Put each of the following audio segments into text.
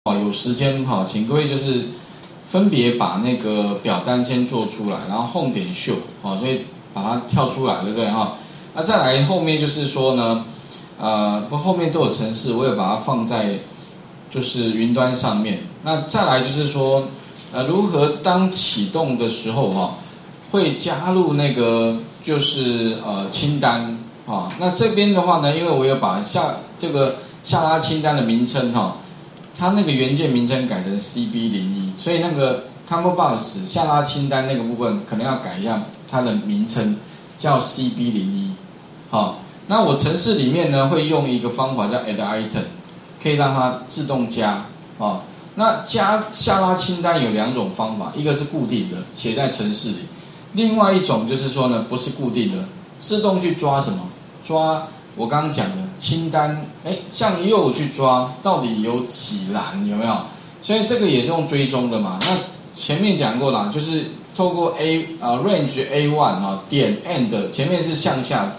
哦，有时间哈，请各位就是分别把那个表单先做出来，然后 Home 点 Show， 哦，所以把它跳出来，对不对哈？那再来后面就是说呢，后面都有程式，我也把它放在就是云端上面。那再来就是说，如何当启动的时候哈，会加入那个就是清单啊。那这边的话呢，因为我有把这个下拉清单的名称哈。它那个元件名称改成 CB01， 所以那个 Combo Box 下拉清单那个部分可能要改一下它的名称，叫 CB01。好，那我程式里面呢会用一个方法叫 Add Item， 可以让它自动加。哦，那加下拉清单有两种方法，一个是固定的，写在程式里；另外一种就是说呢，不是固定的，自动去抓什么？抓我刚刚讲的清单，向右去抓，到底有几栏有没有？所以这个也是用追踪的嘛。那前面讲过啦，就是透过range A1 啊点 end， 前面是向下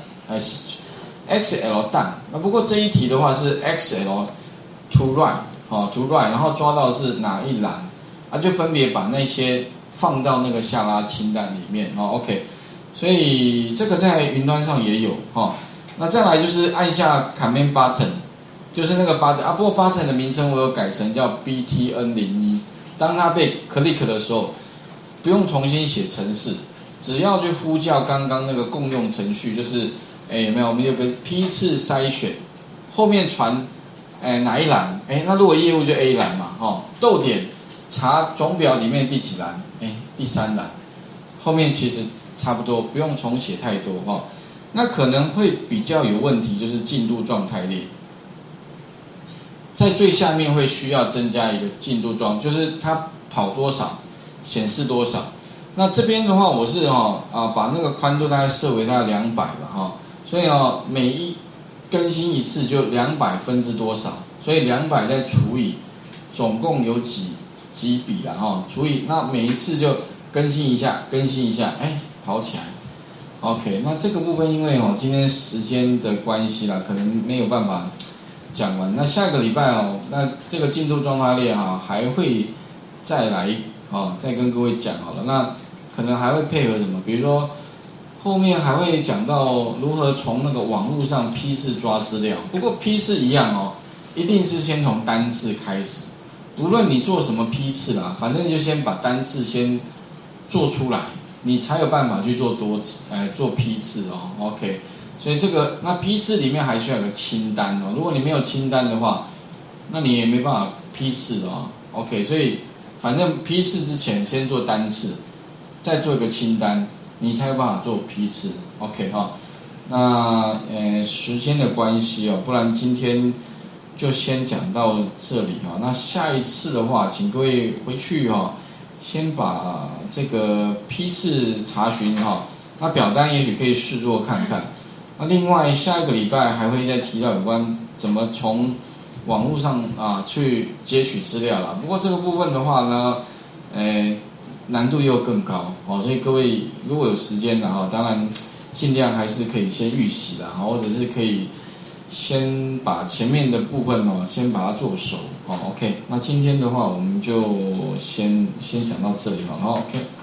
XL down。那不过这一题的话是 XL to right to right， 然后抓到是哪一栏，就分别把那些放到那个下拉清单里面OK。所以这个在云端上也有那再来就是按下 Command Button， 就是那个 Button不过 Button 的名称我有改成叫 BTN01。当它被 click 的时候，不用重新写程式，只要去呼叫刚刚那个共用程序，就是有没有？我们有个批次筛选，后面传哪一栏？那如果业务就 A 栏嘛逗点查总表里面第几栏？第3栏，后面其实差不多，不用重写太多那可能会比较有问题，就是进度状态列，在最下面会需要增加一个进度状，就是它跑多少，显示多少。那这边的话，我是把那个宽度大概设为大概200吧所以每一更新一次就200分之多少，所以200再除以总共有几笔啦除以那每一次就更新一下，跑起来。OK， 那这个部分因为今天时间的关系啦，可能没有办法讲完。那下个礼拜那这个进度状态列还会再来再跟各位讲好了。那可能还会配合什么？比如说后面还会讲到如何从那个网络上批次抓资料。不过批次一样一定是先从单次开始。无论你做什么批次啦，反正就先把单次先做出来。你才有办法去做多次，做批次OK， 所以这个那批次里面还需要有个清单如果你没有清单的话，那你也没办法批次OK， 所以反正批次之前先做单次，再做一个清单，你才有办法做批次 OK 那时间的关系不然今天就先讲到这里那下一次的话，请各位回去先把这个批次查询那表单也许可以试做看看。那另外下一个礼拜还会再提到有关怎么从网络上去截取资料啦。不过这个部分的话呢，难度又更高所以各位如果有时间的当然尽量还是可以先预习啦或者是可以先把前面的部分先把它做熟OK。那今天的话我们就先讲到这里OK。